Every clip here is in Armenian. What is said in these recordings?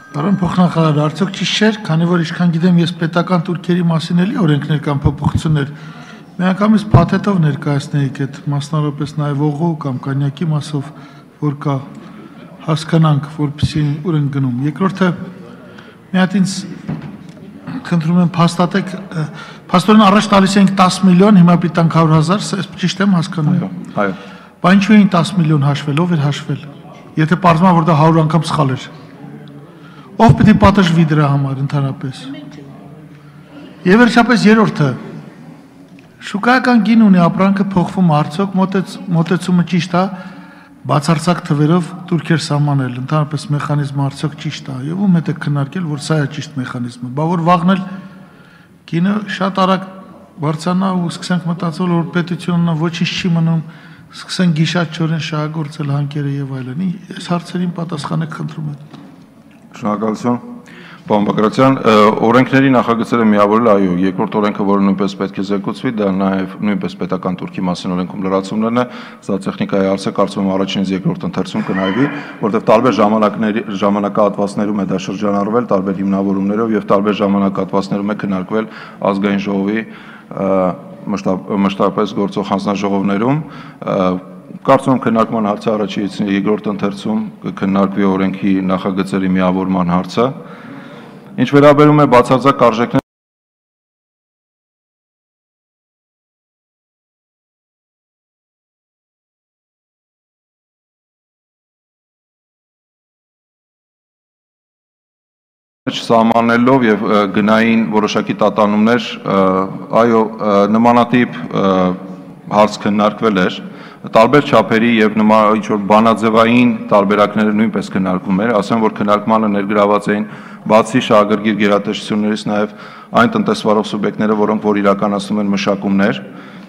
Պարոն փոխնախարար, արդյոք ճիշտ չէ, քանի որ ինչքան գիտեմ, ես պետական турքերի մասին էլի օրենքներ կամ փոփոխություններ միանգամից փաթեթով ներկայացնեիք այդ մասնավորապես նաև օղու կամ կանյակի մասով, որ կա հասկանանք, որպեսզի ուր են գնում։ Երկրորդը մի հատ ինձ խնդրում եմ փաստատեք, փաստորեն առաջ տալիս ենք 10 միլիոն, հիմա պիտի տանք 100,000, ես ճիշտ եմ հասկանում։ Այո։ Բայց ինչու էին 10 միլիոն հաշվել, ով էր հաշվել։ Եթե պարզվում է, որ դա 100 անգամ սխալ էր։ Ով պիտի պատժվի դրա համար ընդհանրապես։ Եվ վերջապես երրորդը շուկայական գին ունի, ապրանքը փոխվում, արդյոք մոտեցումը ճիշտ է, բացարձակ թվերով турքեր սահմանել, ընդհանրապես մեխանիզմը արդյոք ճիշտ է, եւ ում հետ է քննարկել, որ սա է ճիշտ մեխանիզմը, բա որ վաղնել գինը շատ արագ բարձրանա ու սկսենք մտածել, որ պետությունն ոչինչ չի մնում, սկսեն գիշատ-չորեն շահագործել հանքերը եւ այլն։ Այս հարցերին պատասխանեք, խնդրում եմ։ Շնորհակալություն, պարոն Բագրատյան, օրենքների նախագծերը միավորել, այո, երկրորդ օրենքը, որը նույնպես պետք է զեկուցվի, դա նաև նույնպես պետական турքի մասին օրենքում լրացումներն է, սա տեխնիկայի հարց է, կարծում եմ առաջինից երկրորդ ընթերցում կնայվի, որտեղ տարբեր ժամանակահատվածներում է դա շրջանառվել, տարբեր հիմնավորումներով եւ տարբեր ժամանակահատվածներում է քննարկվել ազգային ժողովի մշտապես գործող հանձնաժողովներում, կարծում եմ քննարկման հարցը առաջից երկրորդ ընթերցում կքննարկվի օրենքի նախագծերի միավորման հարցը։ Ինչ վերաբերում է բացարձակ արժեքներ սահմանելով եւ գնային որոշակի տատանումներ, այո, նմանատիպ հարց քննարկվել էր, տարբեր չափերի եւ նման ինչ-որ բանաձևային տարբերակները նույնպես քննարկվում էր, ասեմ, որ քննարկմանը ներգրաված էին բացի շահագրգիռ գերատեսչություններից նաեւ այն տնտեսվարող սուբյեկտները, որոնք որ իրականացնում են մշակումներ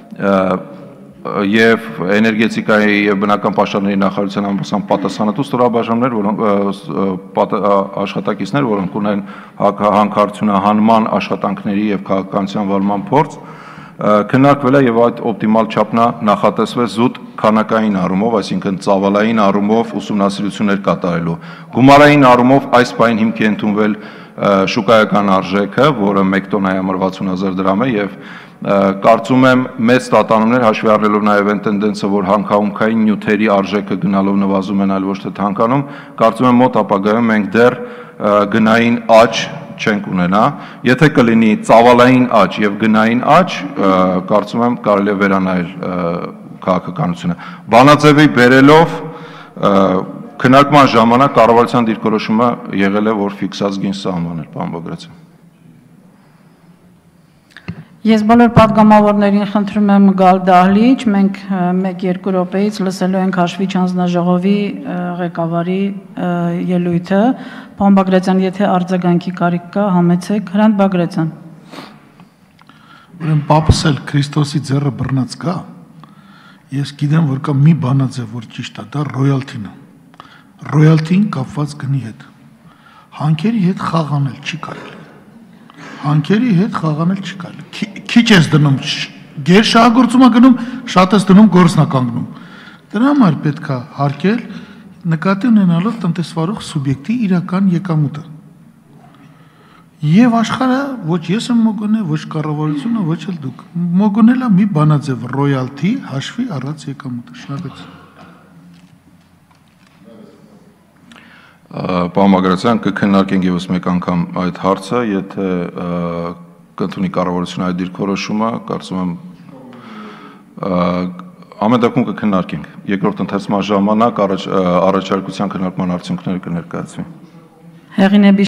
եւ էներգետիկայի եւ բնական պաշարների նախարարության ամբողջությամբ պատասխանատու ստորաբաժանումներ, որոնք աշխատակիցներ, որոնք ունեն հանքարդյունահանման աշխատանքների եւ քաղաքականության վարման փորձ, քննարկվել է եւ այդ օպտիմալ չափն նախատեսվել զուտ քանակային առումով, այսինքն ծավալային առումով ուսումնասիրություններ կատարելու։ Գումարային առումով այս պայն հիմք է ընդունվել շուկայական արժեքը, որը 1 տոննայի համար 60,000 դրամ է եւ կարծում եմ մեծ տատանումներ հաշվի առնելով նաև այն տենդենսը, որ հանքահումքային նյութերի արժեքը գնալով նվազում են, այլ ոչ թե թանկանում, կարծում եմ մոտ ապագայում մենք դեռ գնային աճ չենք ունենա, եթե կլինի ծավալային աճ եւ գնային աճ, կարծում եմ կարելի է վերանայել քաղաքականությունը։ Բանաձևի բերելով քննարկման ժամանակ կառավարության դիրքորոշումը եղել է, որ ֆիքսած գին սահմանել, պարոն Բագրատյան։ Ես բոլոր պատգամավորներին խնդրում եմ գալ դահլիճ, մենք 1-2 րոպեից լսելու ենք հաշվիչ հանձնաժողովի ղեկավարի ելույթը, պարոն Բագրատյան, եթե արձագանքի կարիք կա, համեցեք, Հրանտ Բագրատյան։ Ուրեմն պապս էլ Քրիստոսի ձեռը բռնած կա, ես գիտեմ, որ կա մի բանաձև, որ ճիշտ է, դա ռոյալթին է, ռոյալթին կապված գնի հետ, հանքերի հետ խաղանել չի կարելի։ Հանքերի հետ խաղանել չի կարելի։ Քիչ ես դնում, գերշահագործումը գնում, շատ ես դնում, գործն է կանգնում։ Դրա համար պետք է հարկել նկատի ունենալով տնտեսվարող սուբյեկտի իրական եկամուտը։ Եվ աշխարհը ոչ ես եմ մոգոնել, ոչ կառավարությունը, ոչ էլ դուք։ Մոգոնել է մի բանաձև ռոյալթի հաշվի առած եկամուտը։ Շնորհակալություն։ Պարոն Բագրատյան, կքննարկենք եւս մեկ անգամ այդ հարցը, եթե կընդունի կառավարությունը այդ դիրքորոշումը, կարծում եմ ամեն դեպքում կքննարկենք։ Երկրորդ ընթերցման ժամանակ առաջարկության քննարկման արդյունքները կներկայացվի։ Հեղինե